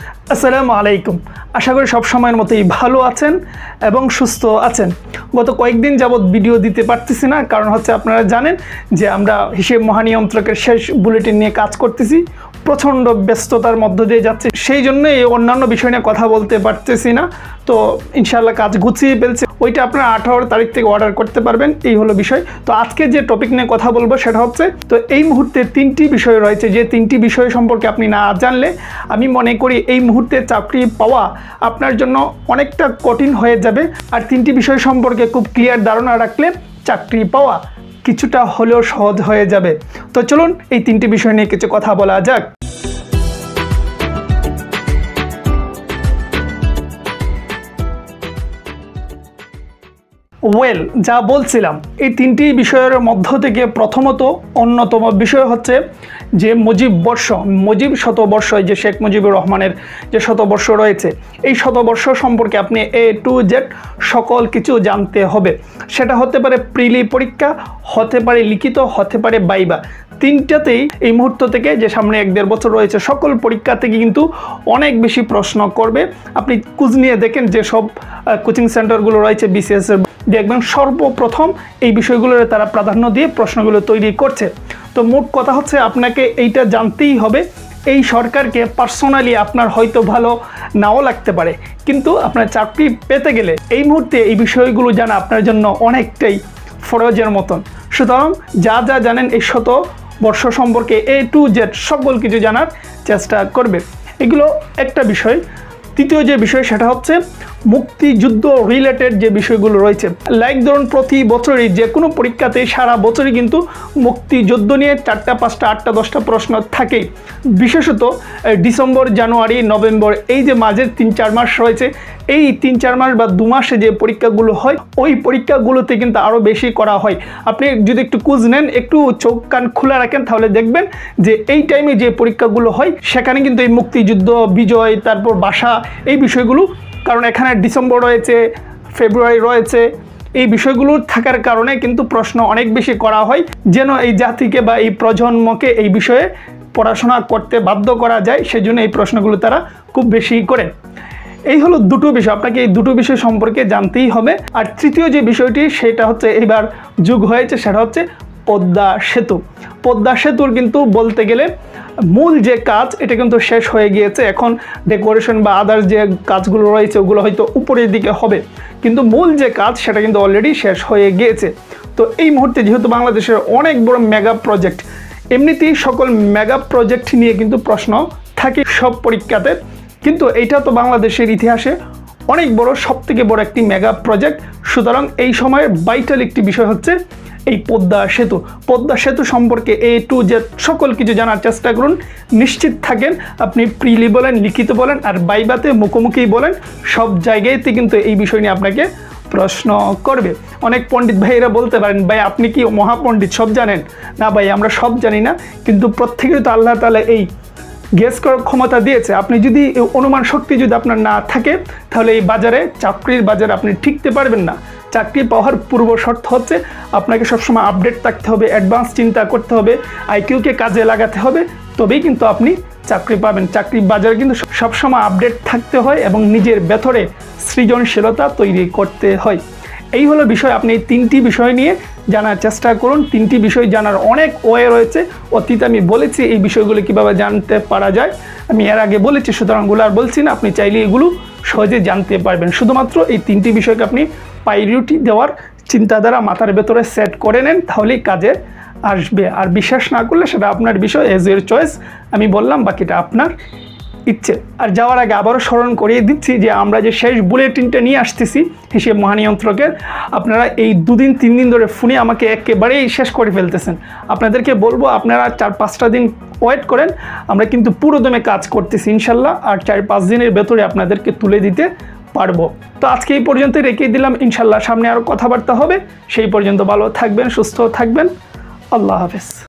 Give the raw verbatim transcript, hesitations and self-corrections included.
আসসালামু আলাইকুম। আশা করি সব সময়ের মতোই ভালো আছেন এবং সুস্থ আছেন। গত কয়েকদিন যাবৎ ভিডিও দিতে পারতেছি না, কারণ হচ্ছে আপনারা জানেন যে আমরা হিসেব মহানিয়ন্ত্রকের শেষ বুলেটিন নিয়ে কাজ করতেছি, প্রচণ্ড ব্যস্ততার মধ্য দিয়ে যাচ্ছে, সেই জন্য এই অন্যান্য বিষয় নিয়ে কথা বলতে পারতেছি না। তো ইনশাআল্লাহ কাজ গুছিয়ে ফেলছে, ওইটা আপনারা আঠারো তারিখ থেকে অর্ডার করতে পারবেন, এই হলো বিষয়। তো আজকে যে টপিক নিয়ে কথা বলবো সেটা হচ্ছে, তো এই মুহূর্তে তিনটি বিষয় রয়েছে, যে তিনটি বিষয় সম্পর্কে আপনি না জানলে আমি মনে করি এই মুহূর্তে চাকরি পাওয়া আপনার জন্য অনেকটা কঠিন হয়ে যাবে। আর তিনটি বিষয় সম্পর্কে খুব ক্লিয়ার ধারণা রাখলে চাকরি পাওয়া কিছুটা হলেও সহজ হয়ে যাবে। তো চলুন এই তিনটি বিষয় নিয়ে কিছু কথা বলা যাক। ওয়েল, যা বলছিলাম, এই তিনটি বিষয়ের মধ্য থেকে প্রথমত অন্যতম বিষয় হচ্ছে যে মুজিব বর্ষ, মুজিব শতবর্ষ, যে শেখ মুজিবুর রহমানের যে শতবর্ষ রয়েছে, এই শতবর্ষ সম্পর্কে আপনি এ টু জেড সকল কিছু জানতে হবে। সেটা হতে পারে প্রিলি পরীক্ষা, হতে পারে লিখিত, হতে পারে বাইবা। তিনটাতেই এই মুহূর্ত থেকে যে সামনে এক দেড় বছর রয়েছে, সকল পরীক্ষা থেকে কিন্তু অনেক বেশি প্রশ্ন করবে। আপনি কুজ নিয়ে দেখেন যে সব কোচিং সেন্টারগুলো রয়েছে বিসিএস এর, দেখবেন সর্বপ্রথম এই বিষয়গুলোর তারা প্রাধান্য দিয়ে প্রশ্নগুলো তৈরি করছে। তো মোট কথা হচ্ছে আপনাকে এইটা জানতেই হবে। এই সরকারকে পার্সোনালি আপনার হয়তো ভালো নাও লাগতে পারে, কিন্তু আপনার চাকরি পেতে গেলে এই মুহূর্তে এই বিষয়গুলো জানা আপনার জন্য অনেকটাই ফরজের মতন। সুতরাং যা যা জানেন এই শত বর্ষ সম্পর্কে এ টু জেড সকল কিছু জানার চেষ্টা করবে, এগুলো একটা বিষয়। তৃতীয় যে বিষয় সেটা হচ্ছে মুক্তিযুদ্ধ রিলেটেড যে বিষয়গুলো রয়েছে, লাইক ধরুন প্রতি বছরই যে কোনো পরীক্ষাতে সারা বছরই কিন্তু মুক্তিযুদ্ধ নিয়ে চারটা পাঁচটা আটটা দশটা প্রশ্ন থাকেই। বিশেষত ডিসেম্বর, জানুয়ারি, নভেম্বর, এই যে মাঝের তিন চার মাস রয়েছে, এই তিন চার মাস বা দু মাসে যে পরীক্ষাগুলো হয়, ওই পরীক্ষাগুলোতে কিন্তু আরও বেশি করা হয়। আপনি যদি একটু কুজ নেন, একটু চোখ কান খোলা রাখেন, তাহলে দেখবেন যে এই টাইমে যে পরীক্ষাগুলো হয় সেখানে কিন্তু এই মুক্তিযুদ্ধ, বিজয়, তারপর ভাষা, এই বিষয়গুলো, কারণ এখানে ডিসেম্বর রয়েছে, ফেব্রুয়ারি রয়েছে, এই বিষয়গুলো থাকার কারণে কিন্তু প্রশ্ন অনেক বেশি করা হয়, যেন এই জাতিকে বা এই প্রজন্মকে এই বিষয়ে পড়াশোনা করতে বাধ্য করা যায়, সেজন্য এই প্রশ্নগুলো তারা খুব বেশি করে। এই হলো দুটো বিষয়, আপনাকে এই দুটো বিষয় সম্পর্কে জানতেই হবে। আর তৃতীয় যে বিষয়টি সেটা হচ্ছে এবার যুগ হয়েছে, সেটা হচ্ছে পদ্মা সেতু। পদ্মা সেতুর কিন্তু বলতে গেলে মূল যে কাজ এটা কিন্তু শেষ হয়ে গিয়েছে। এখন ডেকোরেশন বা আদার্স যে কাজগুলো রয়েছে ওগুলো হয়তো উপরের দিকে হবে, কিন্তু মূল যে কাজ সেটা কিন্তু অলরেডি শেষ হয়ে গিয়েছে। তো এই মুহূর্তে যেহেতু বাংলাদেশের অনেক বড় মেগা প্রজেক্ট, এমনিতেই সকল মেগা প্রজেক্ট নিয়ে কিন্তু প্রশ্ন থাকে সব পরীক্ষাতে, কিন্তু এইটা তো বাংলাদেশের ইতিহাসে অনেক বড়, সবথেকে বড় একটি মেগা প্রজেক্ট। সুতরাং এই সময়ের ভাইটাল একটি বিষয় হচ্ছে এই পদ্মা সেতু। পদ্মা সেতু সম্পর্কে এ টু জেড সকল কিছু জানার চেষ্টা করুন। নিশ্চিত থাকেন আপনি প্রিলি বলেন, লিখিত বলেন, আর বাইবাতে মুখোমুখি বলেন, সব জায়গায়তে কিন্তু এই বিষয় নিয়ে আপনাকে প্রশ্ন করবে। অনেক পণ্ডিত ভাইয়েরা বলতে পারেন, ভাই আপনি কি মহাপণ্ডিত, সব জানেন? না ভাই, আমরা সব জানি না, কিন্তু প্রত্যেকেই তো আল্লাহ তাআলা এই গেস করার ক্ষমতা দিয়েছে। আপনি যদি অনুমান শক্তি যদি আপনার না থাকে, তাহলে এই বাজারে, চাকরির বাজারে আপনি টিকতে পারবেন না। চাকরি পাওয়ার পূর্ব শর্ত হচ্ছে আপনাকে সবসময় আপডেট থাকতে হবে, অ্যাডভান্স চিন্তা করতে হবে, আইকিউকে কাজে লাগাতে হবে, তবেই কিন্তু আপনি চাকরি পাবেন। চাকরির বাজারে কিন্তু সবসময় আপডেট থাকতে হয় এবং নিজের ভেতরে সৃজনশীলতা তৈরি করতে হয়। এই হলো বিষয়। আপনি এই তিনটি বিষয় নিয়ে জানার চেষ্টা করুন। তিনটি বিষয় জানার অনেক ওয়ে রয়েছে, অতীতে আমি বলেছি এই বিষয়গুলো কিভাবে জানতে পারা যায়, আমি এর আগে বলেছি, সুতরাং ওগুলো আর বলছি না। আপনি চাইলে এগুলো সহজে জানতে পারবেন। শুধুমাত্র এই তিনটি বিষয়কে আপনি প্রায়োরিটি দেওয়ার চিন্তাধারা মাথার ভেতরে সেট করে নেন, তাহলেই কাজে আসবে। আর বিশ্বাস না করলে সেটা আপনার বিষয়, এজ ইউর চয়েস। আমি বললাম, বাকিটা আপনার ইচ্ছে। আর যাওয়ার আগে আবারও স্মরণ করিয়ে দিচ্ছি যে আমরা যে শেষ বুলেটিনটা নিয়ে আসতেছি হিসেব মহানিয়ন্ত্রকের, আপনারা এই দুদিন তিন দিন ধরে ফোনে আমাকে একেবারেই শেষ করে ফেলতেছেন। আপনাদেরকে বলবো আপনারা চার পাঁচটা দিন ওয়েট করেন, আমরা কিন্তু পুরো দমে কাজ করতেছি ইনশাল্লাহ, আর চার পাঁচ দিনের ভেতরে আপনাদেরকে তুলে দিতে পারবো। তো আজকে এই পর্যন্ত রেখে দিলাম, ইনশাল্লাহ সামনে আরও কথাবার্তা হবে। সেই পর্যন্ত ভালো থাকবেন, সুস্থ থাকবেন। আল্লাহ হাফেজ।